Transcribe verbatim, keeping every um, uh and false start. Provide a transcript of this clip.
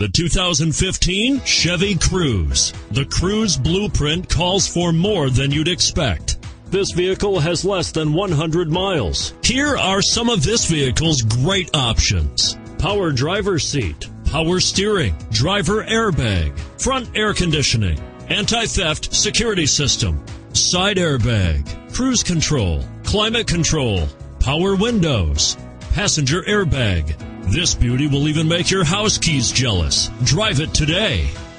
The two thousand fifteen Chevy Cruze. The Cruze blueprint calls for more than you'd expect. This vehicle has less than one hundred miles. Here are some of this vehicle's great options: power driver's seat, power steering, driver airbag, front air conditioning, anti-theft security system, side airbag, cruise control, climate control, power windows, passenger airbag. This beauty will even make your house keys jealous. Drive it today.